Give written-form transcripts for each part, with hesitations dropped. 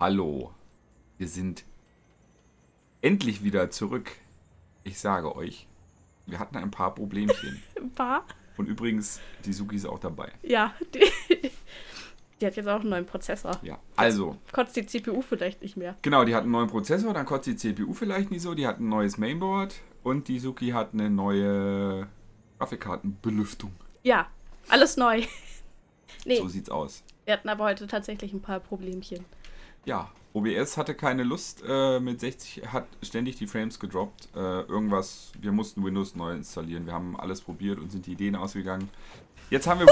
Hallo, wir sind endlich wieder zurück. Ich sage euch, wir hatten ein paar Problemchen. Ein paar? Und übrigens, die Suki ist auch dabei. Ja, die hat jetzt auch einen neuen Prozessor. Ja, also. Kotzt die CPU vielleicht nicht mehr. Genau, die hat einen neuen Prozessor, dann kotzt die CPU vielleicht nicht so. Die hat ein neues Mainboard und die Suki hat eine neue Grafikkartenbelüftung. Ja, alles neu. Nee, So sieht's aus. wir hatten aber heute tatsächlich ein paar Problemchen. Ja, OBS hatte keine Lust, mit 60 hat ständig die Frames gedroppt. Wir mussten Windows neu installieren. Wir haben alles probiert und sind die Ideen ausgegangen. Jetzt haben wir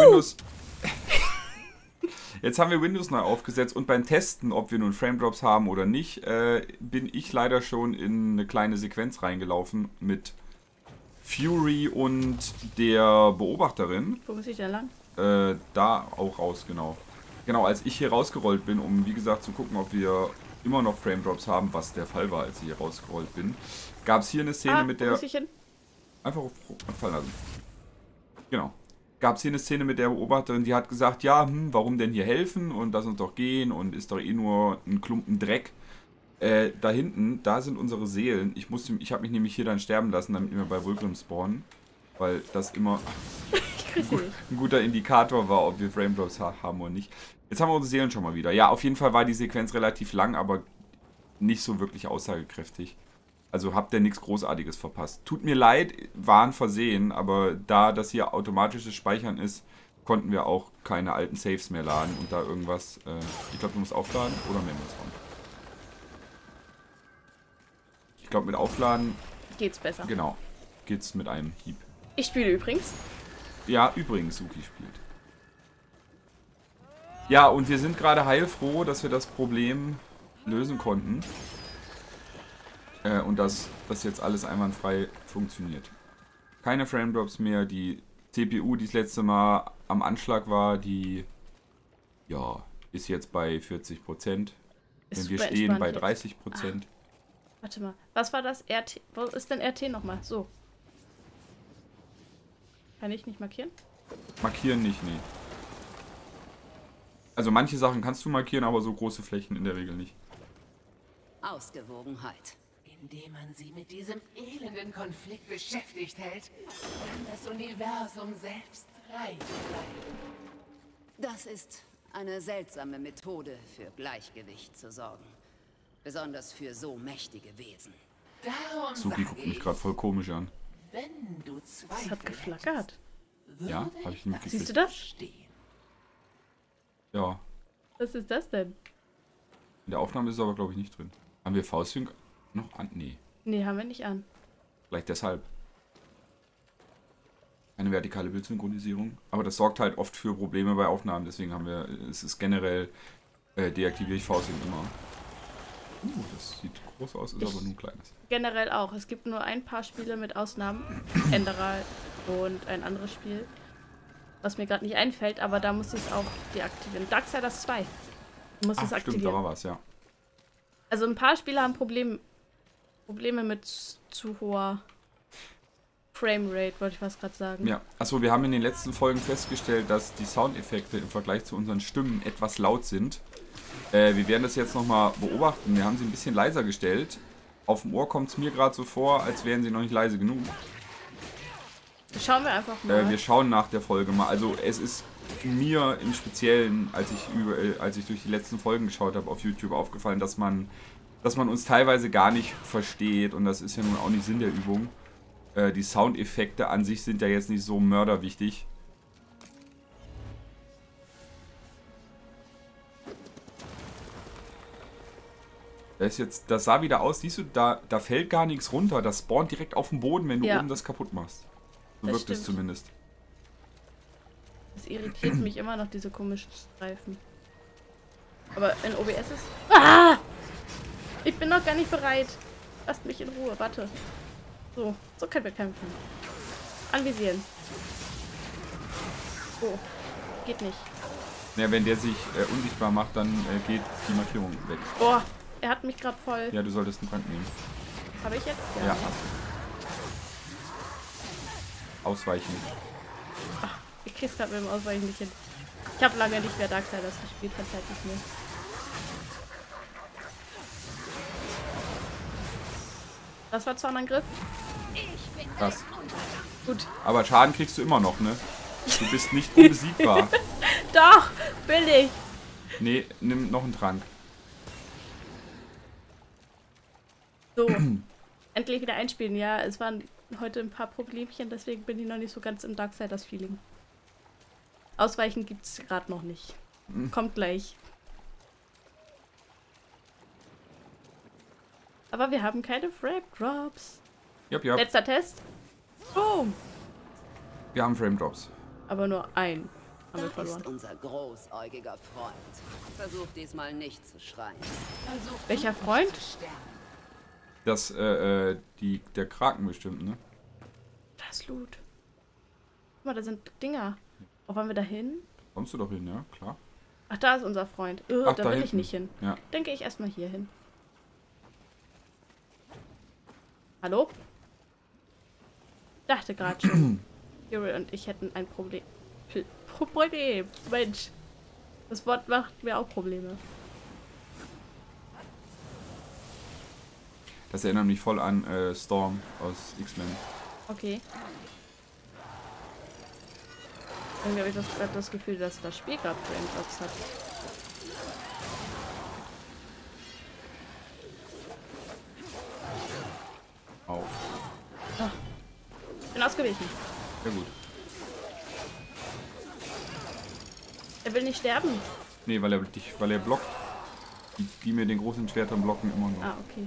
Windows neu aufgesetzt und beim Testen, ob wir nun Frame-Drops haben oder nicht, bin ich leider schon in eine kleine Sequenz reingelaufen mit Fury und der Beobachterin. Wo muss ich denn lang? Da auch raus, genau. Genau, als ich hier rausgerollt bin, um wie gesagt zu gucken, ob wir immer noch Frame-Drops haben, was der Fall war, als ich hier rausgerollt bin, gab es hier eine Szene mit wo der... muss ich hin? Einfach fallen lassen. Genau. Gab es hier eine Szene mit der Beobachterin, die hat gesagt, ja, warum denn hier helfen und lass uns doch gehen und ist doch eh nur ein Klumpen Dreck. Da hinten, da sind unsere Seelen. Ich habe mich nämlich hier dann sterben lassen, damit wir bei Vulgrim spawnen, weil das immer ein guter Indikator war, ob wir Frame-Drops haben oder nicht. Jetzt haben wir unsere Seelen schon mal wieder. Ja, auf jeden Fall war die Sequenz relativ lang, aber nicht so wirklich aussagekräftig. Also habt ihr nichts Großartiges verpasst. Tut mir leid, war ein Versehen, aber da das hier automatisches Speichern ist, konnten wir auch keine alten Saves mehr laden und da irgendwas... ich glaube, du musst aufladen oder Memories räumen. Ich glaube, mit Aufladen... Geht's besser. Genau, geht's mit einem Hieb. Ich spiele übrigens. Ja, übrigens, Suki spielt. Ja, und wir sind gerade heilfroh, dass wir das Problem lösen konnten. Und dass das jetzt alles einwandfrei funktioniert. Keine Frame-Drops mehr. Die CPU, die das letzte Mal am Anschlag war, die ja, ist jetzt bei 40%. Denn wir stehen bei 30%. Warte mal, was war das? RT? Wo ist denn RT nochmal? So. Kann ich nicht markieren? Markieren nicht, nee. Also manche Sachen kannst du markieren, aber so große Flächen in der Regel nicht. Ausgewogenheit. Indem man sie mit diesem elenden Konflikt beschäftigt hält, kann das Universum selbst rein bleiben. Das ist eine seltsame Methode, für Gleichgewicht zu sorgen. Besonders für so mächtige Wesen. Darum Suki guckt mich gerade voll komisch an. wenn du Zweifel Das hat geflackert. Ja, habe ich nicht Siehst du gekriegt. das? stehen. Ja, Was ist das denn? in der Aufnahme ist es aber, glaube ich, nicht drin. Haben wir V-Sync noch an? Nee, Nee, haben wir nicht an. vielleicht deshalb. Eine vertikale Bildsynchronisierung. Aber das sorgt halt oft für Probleme bei Aufnahmen. Deswegen haben wir, es ist generell, deaktiviere ich V-Sync immer. Das sieht groß aus, ist aber nur ein kleines. Generell auch. Es gibt nur ein paar Spiele mit Ausnahmen. Enderal und ein anderes Spiel, was mir gerade nicht einfällt, aber da muss ich es auch deaktivieren. Darksiders 2 muss es Ach, aktivieren. stimmt, da war was, ja. Also ein paar Spiele haben Probleme mit zu hoher Framerate, wollte ich fast gerade sagen. Ja, achso, wir haben in den letzten Folgen festgestellt, dass die Soundeffekte im Vergleich zu unseren Stimmen etwas laut sind. Wir werden das jetzt nochmal beobachten. Wir haben sie ein bisschen leiser gestellt. Auf dem Ohr kommt es mir gerade so vor, als wären sie noch nicht leise genug. Schauen wir einfach mal. Wir schauen nach der Folge mal. Also es ist mir im Speziellen, als ich durch die letzten Folgen geschaut habe auf YouTube, aufgefallen, dass man uns teilweise gar nicht versteht. Und das ist ja nun auch nicht Sinn der Übung. Die Soundeffekte an sich sind ja jetzt nicht so mörderwichtig. Das sah wieder aus, siehst du, da fällt gar nichts runter. Das spawnt direkt auf dem Boden, wenn du oben das kaputt machst. So Das wirkt es stimmt. zumindest. Das irritiert mich immer noch, diese komischen Streifen. Aber in OBS ist... Ah! Ich bin noch gar nicht bereit. Lasst mich in Ruhe, warte. So können wir kämpfen. Anvisieren. Oh, geht nicht. Ja, wenn der sich unsichtbar macht, dann geht die Markierung weg. Boah, er hat mich gerade voll... Ja, du solltest einen Brand nehmen. Habe ich jetzt? Ja, hast du. Ausweichen. Ich krieg's gerade mit dem Ausweichen nicht hin. Ich habe lange nicht mehr Darksiders gespielt, verzeiht es mir. Das war Zornangriff. Krass. Gut. Aber Schaden kriegst du immer noch, ne? Du bist nicht unbesiegbar. Doch, will ich. Nee, nimm noch einen Trank. So. Endlich wieder einspielen. Ja, es waren heute ein paar Problemchen, deswegen bin ich noch nicht so ganz im Darksiders-Feeling. Ausweichen gibt es gerade noch nicht. Kommt gleich. Aber wir haben keine Frame Drops. Jupp. Letzter Test. Boom. Wir haben Frame Drops. Aber nur ein haben wir Da verloren. ist unser großäugiger Freund. Versuch diesmal nicht zu schreien. Versucht Welcher nicht Freund? zu sterben. Das, der Kraken bestimmt, ne? Das Loot. Guck mal, da sind Dinger. Wo wollen wir da hin? Kommst du doch hin, ja, klar. Ach, da ist unser Freund. Ach, Da da will ich hinten. nicht hin. Ja. Denke ich erstmal hier hin. Hallo? Dachte gerade schon. Fury und ich hätten ein Problem. Problem. Mensch. Das Wort macht mir auch Probleme. Das erinnert mich voll an Storm aus X-Men. Okay. Irgendwie habe ich gerade das Gefühl, dass das Spiel gerade Frame Drops hat. Au. Bin ausgewichen. Sehr gut. Er will nicht sterben. Nee, weil er blockt. Die mir den großen Schwertern blocken immer noch. Ah, okay.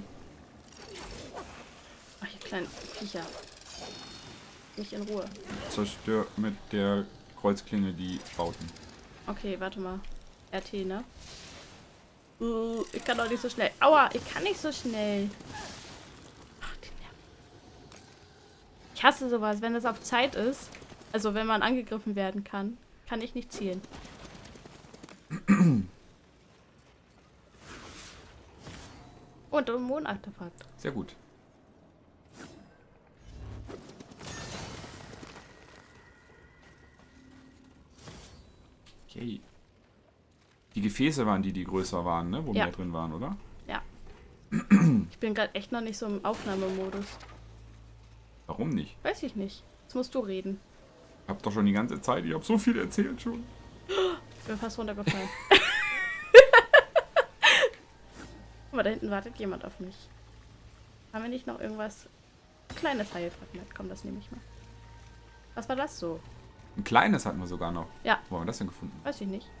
Ach, ihr kleinen Viecher. Nicht in Ruhe. Zerstör mit der Kreuzklinge die Bauten. Okay, warte mal. RT, ne? Ich kann doch nicht so schnell. Aua, ich kann nicht so schnell. Ach, die Nerven. Ich hasse sowas, wenn es auf Zeit ist. Also, wenn man angegriffen werden kann, kann ich nicht zielen. Und ein Mondartefakt. Sehr gut. Okay. Die Gefäße waren die größer waren, ne? Wo Ja. mehr drin waren, oder? Ja. Ich bin gerade echt noch nicht so im Aufnahmemodus. Warum nicht? Weiß ich nicht. Jetzt musst du reden. Ich hab doch schon die ganze Zeit, ich hab so viel erzählt schon. Ich bin fast runtergefallen. Guck mal, da hinten wartet jemand auf mich. Haben wir nicht noch irgendwas? Kleines Heilfragment. Komm, das nehme ich mal. Was war das so? Ein kleines hatten wir sogar noch. Ja. Wo haben wir das denn gefunden? Weiß ich nicht.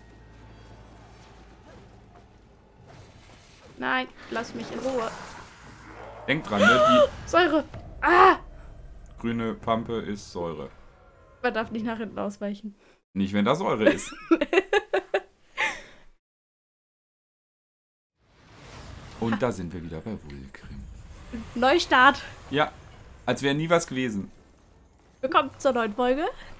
Nein, lass mich in Ruhe. Denk dran, ne? Säure! Ah! Die grüne Pampe ist Säure. Man darf nicht nach hinten ausweichen. Nicht, wenn da Säure ist. Und da sind wir wieder bei Vulgrim. Neustart. Ja, als wäre nie was gewesen. Willkommen zur neuen Folge.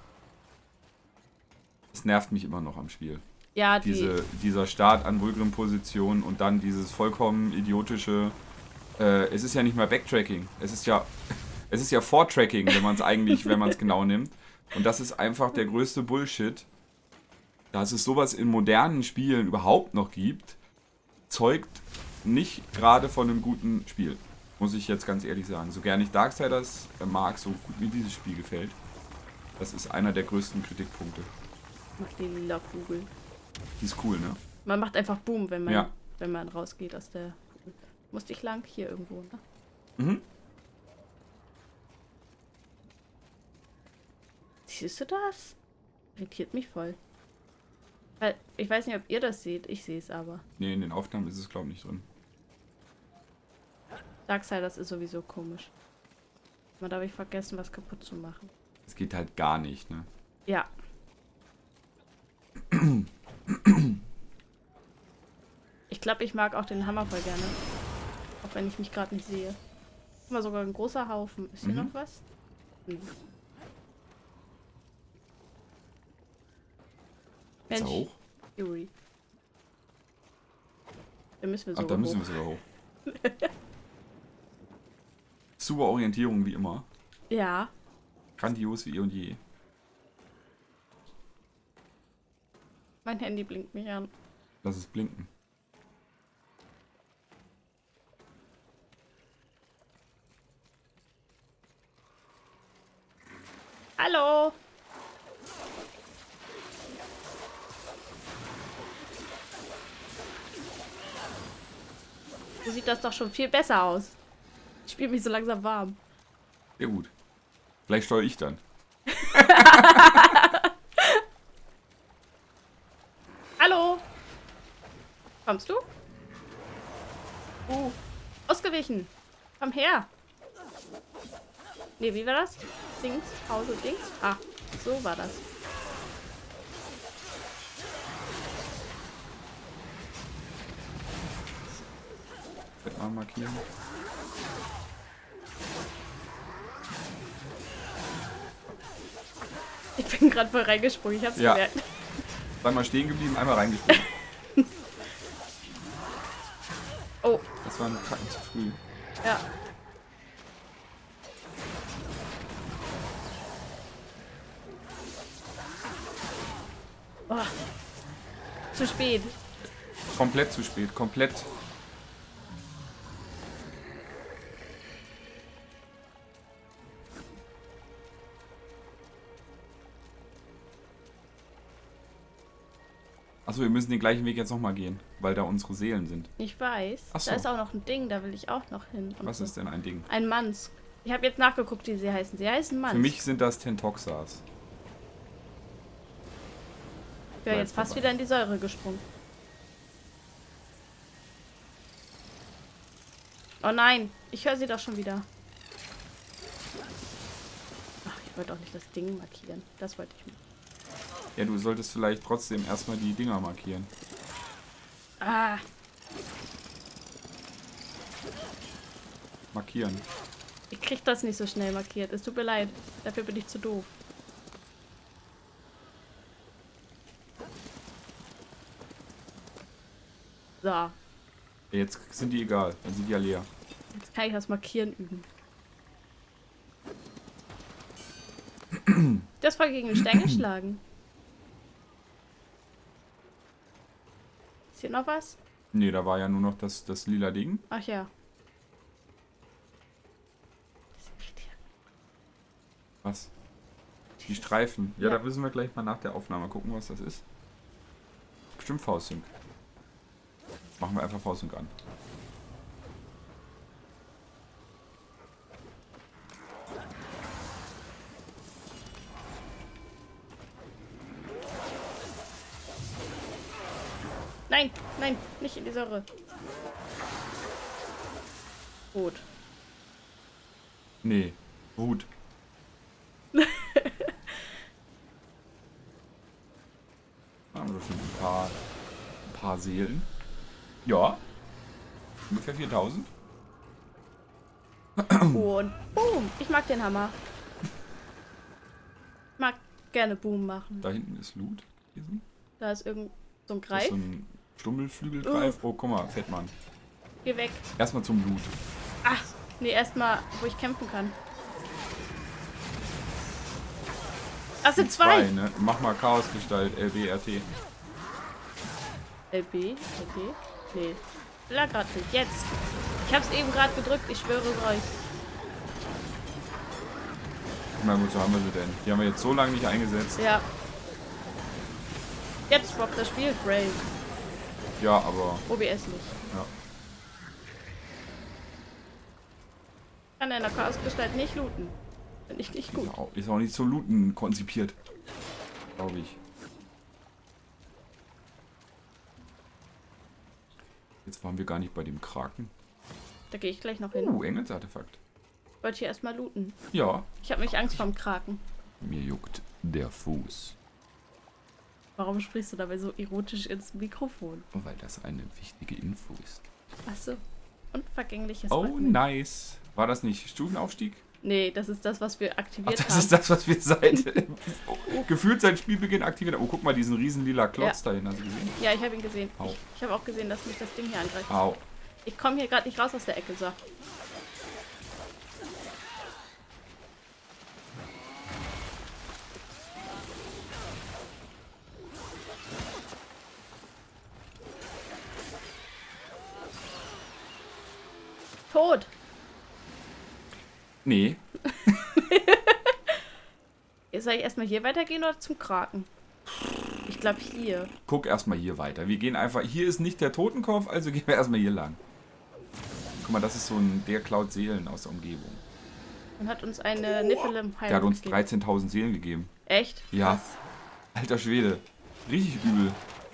Es nervt mich immer noch am Spiel. Ja, Dieser Start an Vulgrim-Position und dann dieses vollkommen idiotische... es ist ja nicht mal Backtracking. Es ist ja Vortracking, wenn man es genau nimmt. Und das ist einfach der größte Bullshit. Dass es sowas in modernen Spielen überhaupt noch gibt, zeugt nicht gerade von einem guten Spiel. Muss ich jetzt ganz ehrlich sagen. So gern ich Darksiders mag, so gut mir dieses Spiel gefällt. Das ist einer der größten Kritikpunkte. Mach die lila Kugel. Die ist cool, ne? Man macht einfach Boom, wenn man, Ja. wenn man rausgeht aus der Kugel. Musste ich lang? Hier irgendwo, ne? Mhm. Siehst du das? Irritiert mich voll. Weil, ich weiß nicht, ob ihr das seht. Ich sehe es aber. Nee, in den Aufnahmen ist es, glaube ich, nicht drin. Darksiders ist sowieso komisch. Man darf ich vergessen, was kaputt zu machen. Es geht halt gar nicht, ne? Ja. Ich glaube, ich mag auch den Hammer voll gerne. Auch wenn ich mich gerade nicht sehe. Guck mal, sogar ein großer Haufen. Ist hier noch was? Hm. Ist er Mensch, hoch? Fury. Da müssen wir Ach, sogar da müssen hoch. wir sogar hoch. Super Orientierung wie immer. Ja. Grandios wie eh und je. Mein Handy blinkt mich an. Lass es blinken. Hallo. So sieht das doch schon viel besser aus. Ich spiele mich so langsam warm. Sehr gut. Vielleicht steuere ich dann. Hallo. Kommst du? Ausgewichen. Komm her. Nee, wie war das? Dings, Pause, Dings. Ah, so war das. Wird mal markieren. Ich bin gerade voll reingesprungen, ich hab's Ja. gemerkt. Einmal stehen geblieben, einmal reingesprungen. Oh, Das war ein Kacken zu früh. ja. Oh. Zu spät. Komplett zu spät, komplett. Achso, wir müssen den gleichen Weg jetzt nochmal gehen, weil da unsere Seelen sind. Ich weiß. Ach so. Da ist auch noch ein Ding, da will ich auch noch hin. Und Was so. ist denn ein Ding? Ein Manns. Ich habe jetzt nachgeguckt, wie sie heißen. Sie heißen Manns. Für mich sind das Tentoxas. Ich wäre jetzt fast wieder in die Säure gesprungen. Oh nein, ich höre sie doch schon wieder. Ach, ich wollte auch nicht das Ding markieren. Das wollte ich machen. Ja, du solltest vielleicht trotzdem erstmal die Dinger markieren. Ah, Markieren. ich krieg das nicht so schnell markiert. Es tut mir leid. Dafür bin ich zu doof. So, Jetzt sind die egal, dann sind die ja leer. jetzt kann ich das Markieren üben. Das war gegen den Stein geschlagen. Ist hier noch was? Nee, da war ja nur noch das lila Ding. Ach ja. Was? Die Streifen. Ja, Ja. da müssen wir gleich mal nach der Aufnahme gucken, was das ist. Bestimmt V-Sync. Machen wir einfach V-Sync an. Nein, nein, nicht in die Säure. Gut. Nee, Wut. Haben wir schon ein paar Seelen. Ja. Ungefähr 4000. Und boom. Ich mag den Hammer. Ich mag gerne Boom machen. Da hinten ist Loot. Gewesen. Da ist irgend so ein Das Greif. ist so ein Stummelflügelgreif. Oh, guck mal, Fettmann. Geh weg. Erstmal zum Loot. Ach, nee, erstmal, wo ich kämpfen kann. Ach, sind zwei. Ne? Mach mal Chaosgestalt, LBRT. LB? Okay. Nee. Will er gerade nicht. Jetzt. Ich hab's eben gerade gedrückt. Ich schwöre euch. Na gut, so haben wir sie denn. Die haben wir jetzt so lange nicht eingesetzt. Ja. Jetzt rockt das Spiel. Brave. Ja, aber OBS nicht. ja. Kann er in der Chaosgestalt nicht looten. Finde ich nicht gut. Ist auch nicht zum Looten konzipiert. Glaube ich. Jetzt waren wir gar nicht bei dem Kraken. Da gehe ich gleich noch hin. Engelsartefakt. Ich wollte hier erstmal looten. Ja, Ich habe mich Angst vorm Kraken. mir juckt der Fuß. Warum sprichst du dabei so erotisch ins Mikrofon? Weil das eine wichtige Info ist. Achso. Unvergängliches Oh, Waffen. nice. War das nicht Stufenaufstieg? Nee, das ist das, was wir Ach, aktiviert das haben. ist das, was wir seit gefühlt seit Spielbeginn aktiviert haben. Oh, guck mal, diesen riesen lila Klotz dahin. Hast du gesehen? Ja, ich habe ihn gesehen. Au. Ich habe auch gesehen, dass mich das Ding hier angreift. Au. Ich komme hier gerade nicht raus aus der Ecke, so. Tot. Nee. Soll ich erstmal hier weitergehen oder zum Kraken? Ich glaube hier. Guck erstmal hier weiter. Wir gehen einfach... Hier ist nicht der Totenkopf, also gehen wir erstmal hier lang. Guck mal, das ist so ein... Der klaut Seelen aus der Umgebung. Und hat uns eine Niffelem Der hat uns 13.000 Seelen gegeben. Echt? Ja. Krass. Alter Schwede. Richtig übel.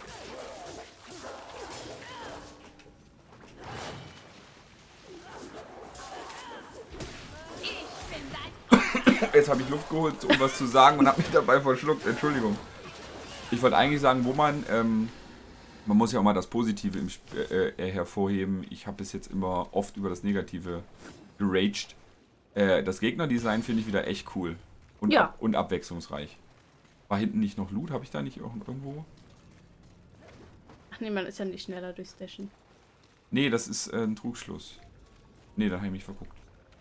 Jetzt habe ich Luft geholt, um was zu sagen und habe mich dabei verschluckt. Entschuldigung. Ich wollte eigentlich sagen, wo man muss ja auch mal das Positive hervorheben. Ich habe bis jetzt immer oft über das Negative geraged. Das Gegnerdesign finde ich wieder echt cool. Und, Ja. und abwechslungsreich. War hinten nicht noch Loot? Habe ich da nicht irgendwo? Ach nee, man ist ja nicht schneller durchs Dashen. Nee, das ist ein Trugschluss. Nee, da habe ich mich verguckt.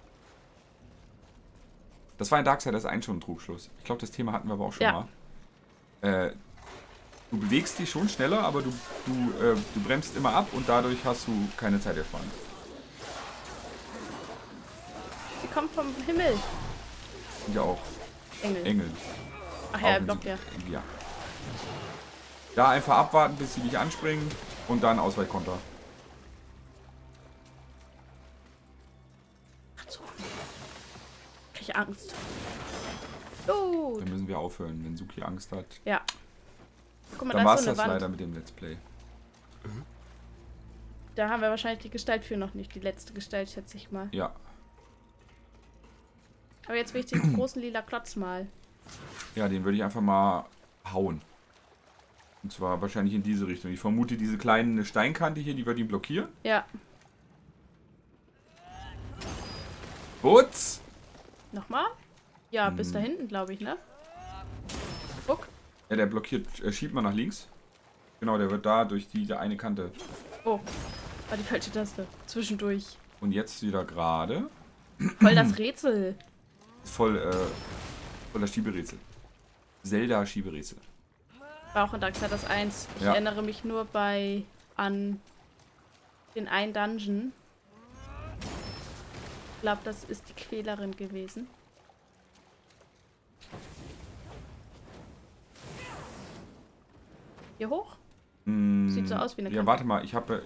Das war in Darksiders 1 schon ein Trugschluss. Ich glaube, das Thema hatten wir aber auch schon Ja. mal. Du bewegst dich schon schneller, aber du bremst immer ab und dadurch hast du keine Zeitersparnis. Sie kommt vom Himmel. Und ja auch Engel. Engel. Ach ja, Auch er ein blockt ja. Ja. Da einfach abwarten, bis sie dich anspringen und dann Ausweichkonter. Ach so. Krieg ich Angst. Gut. Dann müssen wir aufhören, wenn Suki Angst hat. Ja. Guck mal, Dann da war ist es so eine das Wand. leider mit dem Let's Play. Da haben wir wahrscheinlich die Gestalt für noch nicht. Die letzte Gestalt, schätze ich mal. Ja. Aber jetzt will ich den großen lila Klotz mal. Ja, den würde ich einfach mal hauen. Und zwar wahrscheinlich in diese Richtung. Ich vermute, diese kleine Steinkante hier, die wird ihn blockieren. Ja. Putz! Nochmal? Ja, bis da hinten, glaube ich, ne? Guck. Ja, der blockiert. Schiebt mal nach links. Genau, der wird da durch diese eine Kante. Oh. War die falsche Taste. Zwischendurch. Und jetzt wieder gerade. Voll das Rätsel. Voll das Schieberätsel. Zelda-Schieberätsel. War auch in Darksiders 1. Ich Ja. erinnere mich nur an den einen Dungeon. Ich glaube, das ist die Quälerin gewesen. Hier hoch? Sieht so aus wie eine Ja, Kante. warte mal, ich habe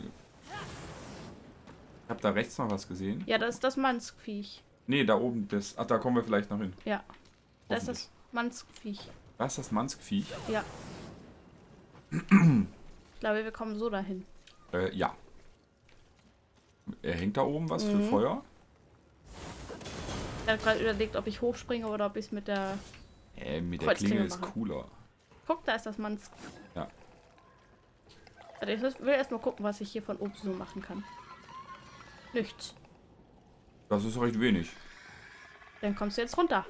da rechts noch was gesehen. Ja, das ist das Mannsviech. Nee, da oben, ach, da kommen wir vielleicht noch hin. Ja. Da ist das Mannsviech. Was ist das Manskviech? Ja. Ich glaube, wir kommen so dahin. Ja. Hängt da oben was für Feuer? Ich habe gerade überlegt, ob ich hochspringe oder ob ich es mit der... Mit der Kreuzklinge Klinge ist machen. cooler. Guck, da ist das Manns. Ja. Also ich will erstmal gucken, was ich hier von oben so machen kann. Nichts. Das ist recht wenig. Dann kommst du jetzt runter.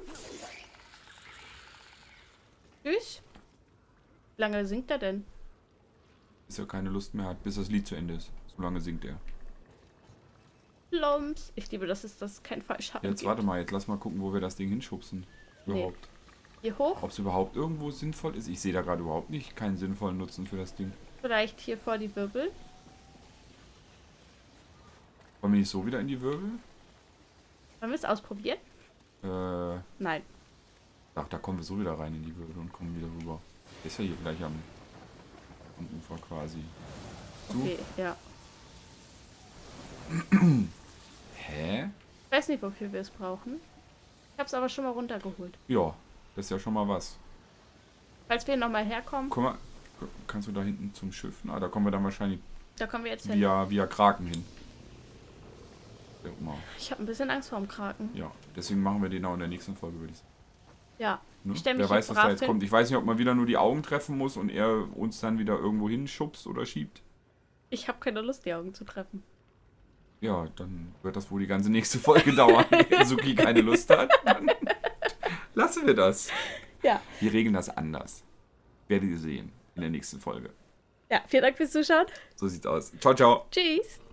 Tschüss. Wie lange singt er denn? Bis er keine Lust mehr hat, bis das Lied zu Ende ist. So lange singt er. Plumps. Ich liebe, dass es kein Fallschaden Jetzt gibt. warte mal, jetzt lass mal gucken, wo wir das Ding hinschubsen. Überhaupt. Hier hoch? Ob es überhaupt irgendwo sinnvoll ist. Ich sehe da gerade überhaupt nicht keinen sinnvollen Nutzen für das Ding. Vielleicht hier vor die Wirbel? Wollen wir nicht so wieder in die Wirbel? Wollen wir es ausprobieren? Nein. Ach, da kommen wir so wieder rein in die Wirbel und kommen wieder rüber. Der ist ja hier gleich am Ufer quasi. So. Okay, ja. Hä? Ich weiß nicht, wofür wir es brauchen. Ich habe es aber schon mal runtergeholt. Ja, das ist ja schon mal was. Falls wir nochmal herkommen, Guck mal, kannst du da hinten zum Schiff? Ah, da kommen wir dann wahrscheinlich da kommen wir jetzt hin. via Kraken hin. Ja, mal. Ich habe ein bisschen Angst vor dem Kraken. Ja, deswegen machen wir den auch in der nächsten Folge, würde ich sagen. Ja. Ne? Ich stell mich Wer weiß, jetzt was da brav jetzt hin. kommt. Ich weiß nicht, ob man wieder nur die Augen treffen muss und er uns dann wieder irgendwo hinschubst oder schiebt. Ich habe keine Lust, die Augen zu treffen. Ja, dann wird das wohl die ganze nächste Folge dauern, wenn Suki keine Lust hat. Dann lassen wir das. Ja. Wir regeln das anders. Werdet ihr sehen in der nächsten Folge. Ja, vielen Dank fürs Zuschauen. So sieht's aus. Ciao, ciao. Tschüss.